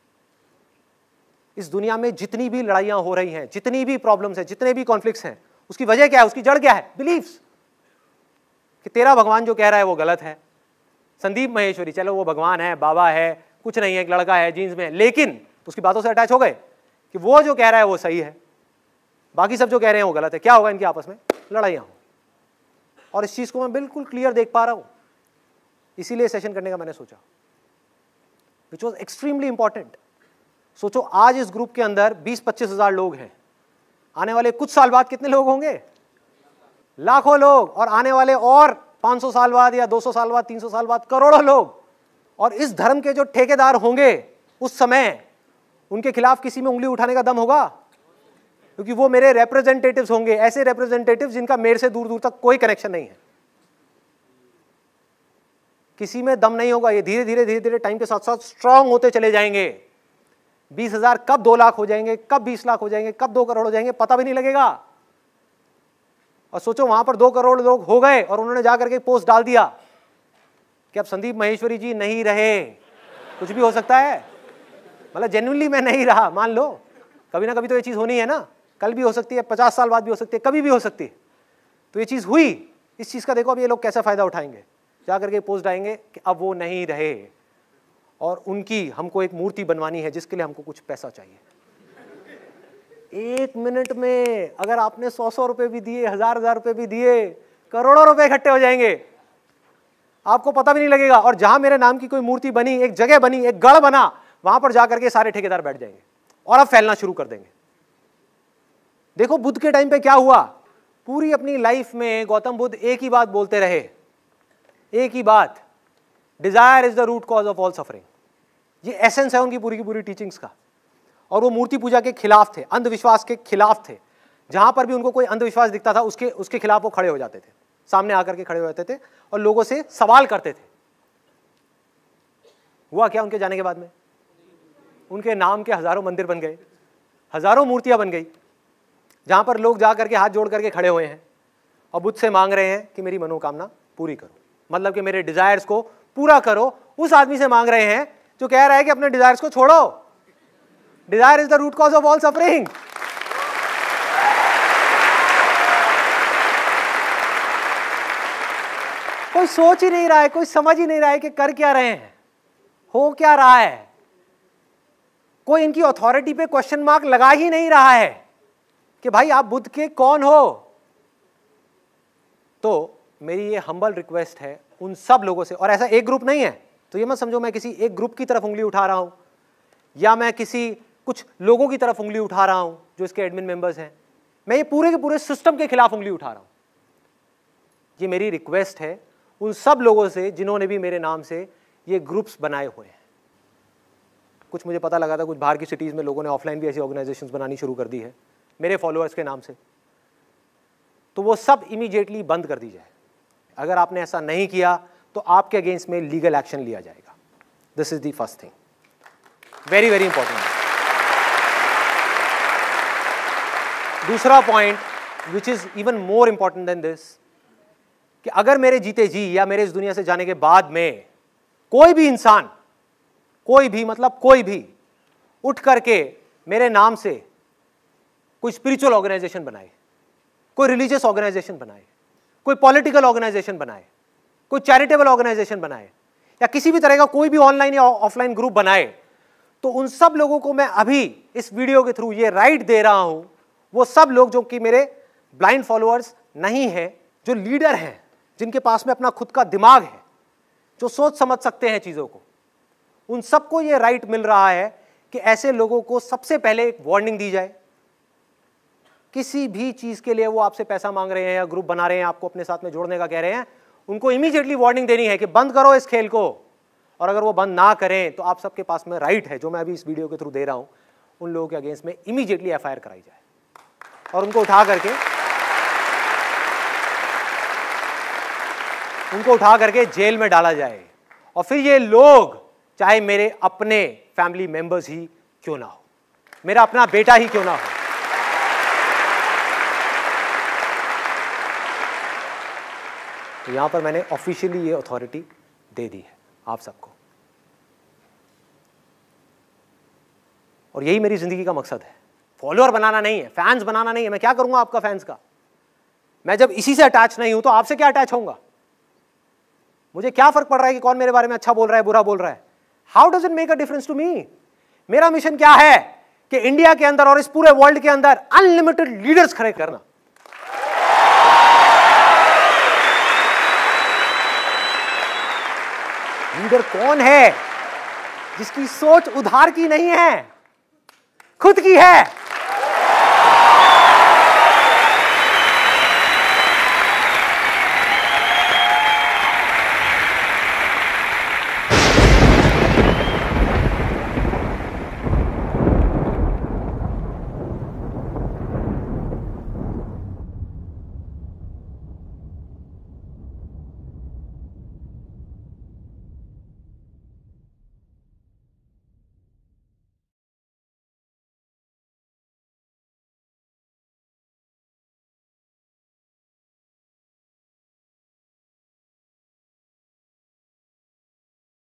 इस दुनिया में जितनी भी लड़ाइयां हो रही हैं, जितनी भी प्रॉब्लम्स हैं, जितने भी कॉन्फ्लिक्ट्स हैं, उसकी वजह क्या है, उसकी जड़ क्या है? बिलीफ्स। कि तेरा भगवान जो कह रहा है वो गलत है। संदीप माहेश्वरी चलो वो भगवान है, बाबा है, कुछ नहीं है, एक लड़का है जीन्स में, लेकिन उसकी बातों से अटैच हो गए कि वो जो कह रहा है वो सही है, बाकी सब जो कह रहे हैं वो गलत है। क्या होगा? इनकी आपस में लड़ाइयां हो। और इस चीज को मैं बिल्कुल क्लियर देख पा रहा हूं, इसीलिए सेशन करने का मैंने सोचा, विच वॉज एक्सट्रीमली इंपॉर्टेंट। सोचो आज इस ग्रुप के अंदर 20-25 हजार लोग हैं, आने वाले कुछ साल बाद कितने लोग होंगे? लाखों लोग, और आने वाले और 500 साल बाद या 200 साल बाद, 300 साल बाद करोड़ों लोग। और इस धर्म के जो ठेकेदार होंगे उस समय, उनके खिलाफ किसी में उंगली उठाने का दम होगा? क्योंकि वो मेरे रिप्रेजेंटेटिव्स होंगे, ऐसे रिप्रेजेंटेटिव्स जिनका मेरे से दूर दूर तक कोई कनेक्शन नहीं है। किसी में दम नहीं होगा। ये धीरे धीरे टाइम के साथ साथ स्ट्रांग होते चले जाएंगे। 20,000 कब 2 लाख हो जाएंगे, कब 20 लाख हो जाएंगे, कब 2 करोड़ हो जाएंगे, पता भी नहीं लगेगा। और सोचो वहां पर 2 करोड़ लोग हो गए और उन्होंने जाकर के पोस्ट डाल दिया कि अब संदीप माहेश्वरी जी नहीं रहे। कुछ भी हो सकता है, मतलब जेन्युइनली मैं नहीं रहा, मान लो, कभी ना कभी तो ये चीज होनी है ना, कल भी हो सकती है, 50 साल बाद भी हो सकती है, कभी भी हो सकती है। तो ये चीज हुई, इस चीज का देखो अब ये लोग कैसा फायदा उठाएंगे, जाकर के पोस्ट डालेंगे कि अब वो नहीं रहे और उनकी हमको एक मूर्ति बनवानी है जिसके लिए हमको कुछ पैसा चाहिए। 1 मिनट में अगर आपने 100-100 रुपए भी दिए, 1000-1000 रुपए भी दिए, करोड़ों रुपए इकट्ठे हो जाएंगे, आपको पता भी नहीं लगेगा। और जहां मेरे नाम की कोई मूर्ति बनी, एक जगह बनी, एक गढ़ बना, वहां पर जाकर के सारे ठेकेदार बैठ जाएंगे और अब फैलना शुरू कर देंगे। देखो बुद्ध के टाइम पे क्या हुआ, पूरी अपनी लाइफ में गौतम बुद्ध एक ही बात बोलते रहे, एक ही बात, desire is the root cause of all suffering. ये एसेंस है उनकी पूरी की पूरी टीचिंग्स का। और वो मूर्ति पूजा के खिलाफ थे, अंधविश्वास के खिलाफ थे। जहां पर भी उनको कोई अंधविश्वास दिखता था उसके खिलाफ वो खड़े हो जाते थे, सामने आकर के खड़े हो जाते थे और लोगों से सवाल करते थे। हुआ क्या उनके जाने के बाद में? उनके नाम के हजारों मंदिर बन गए, हजारों मूर्तियां बन गई, जहां पर लोग जा करके हाथ जोड़ करके खड़े हुए हैं और बुद्ध से मांग रहे हैं कि मेरी मनोकामना पूरी करो, मतलब कि मेरे डिजायर्स को पूरा करो। उस आदमी से मांग रहे हैं जो कह रहा है कि अपने डिजायर्स को छोड़ो। Desire is the root cause of all suffering. कोई सोच ही नहीं रहा है, कोई समझ ही नहीं रहा है कि कर क्या रहे हैं, हो क्या रहा है। कोई इनकी अथॉरिटी पे क्वेश्चन मार्क लगा ही नहीं रहा है कि भाई आप बुद्ध के कौन हो। तो मेरी ये हम्बल रिक्वेस्ट है उन सब लोगों से, और ऐसा एक ग्रुप नहीं है, तो ये मत समझो मैं किसी एक ग्रुप की तरफ उंगली उठा रहा हूं या मैं किसी कुछ लोगों की तरफ उंगली उठा रहा हूं जो इसके एडमिन मेंबर्स हैं। मैं ये पूरे के पूरे सिस्टम के खिलाफ उंगली उठा रहा हूं। ये मेरी रिक्वेस्ट है उन सब लोगों से जिन्होंने भी मेरे नाम से ये ग्रुप्स बनाए हुए हैं। कुछ मुझे पता लगा था कुछ बाहर की सिटीज़ में लोगों ने ऑफलाइन भी ऐसी ऑर्गेनाइजेशंस बनानी शुरू कर दी है मेरे फॉलोअर्स के नाम से, तो वो सब इमीडिएटली बंद कर दी जाए। अगर आपने ऐसा नहीं किया तो आपके अगेंस्ट में लीगल एक्शन लिया जाएगा। This is the first thing, very very important. दूसरा point which is even more important than this, कि अगर मेरे जीते जी या मेरे इस दुनिया से जाने के बाद में कोई भी इंसान, कोई भी मतलब कोई भी उठ करके मेरे नाम से कोई स्पिरिचुअल ऑर्गेनाइजेशन बनाए, कोई रिलीजियस ऑर्गेनाइजेशन बनाए, कोई पॉलिटिकल ऑर्गेनाइजेशन बनाए, कोई चैरिटेबल ऑर्गेनाइजेशन बनाए, या किसी भी तरह का कोई भी ऑनलाइन या ऑफलाइन ग्रुप बनाए, तो उन सब लोगों को मैं अभी इस वीडियो के थ्रू ये राइट दे रहा हूं, वो सब लोग जो कि मेरे ब्लाइंड फॉलोअर्स नहीं हैं, जो लीडर हैं, जिनके पास में अपना खुद का दिमाग है, जो सोच समझ सकते हैं चीजों को, उन सबको ये राइट मिल रहा है कि ऐसे लोगों को सबसे पहले एक वार्निंग दी जाए। किसी भी चीज के लिए वो आपसे पैसा मांग रहे हैं या ग्रुप बना रहे हैं, आपको अपने साथ में जोड़ने का कह रहे हैं, उनको इमीडिएटली वार्निंग देनी है कि बंद करो इस खेल को। और अगर वो बंद ना करें तो आप सबके पास में राइट है, जो मैं अभी इस वीडियो के थ्रू दे रहा हूं, उन लोगों के अगेंस्ट में इमीडिएटली एफआईआर कराई जाए और उनको उठा करके जेल में डाला जाए। और फिर ये लोग चाहे मेरे अपने फैमिली मेंबर्स ही क्यों ना हो, मेरा अपना बेटा ही क्यों ना हो, तो यहां पर मैंने ऑफिशियली ये अथॉरिटी दे दी है आप सबको। और यही मेरी जिंदगी का मकसद है, फॉलोअर बनाना नहीं है, फैंस बनाना नहीं है। मैं क्या करूंगा आपका फैंस का? मैं जब इसी से अटैच नहीं हूं तो आपसे क्या अटैच होऊंगा? मुझे क्या फर्क पड़ रहा है कि कौन मेरे बारे में अच्छा बोल रहा है, बुरा बोल रहा है? How does it make a difference to me? मेरा मिशन क्या है कि इंडिया के अंदर और इस पूरे वर्ल्ड के अंदर अनलिमिटेड लीडर्स खड़े करना। लीडर कौन है? जिसकी सोच उधार की नहीं है, खुद की है।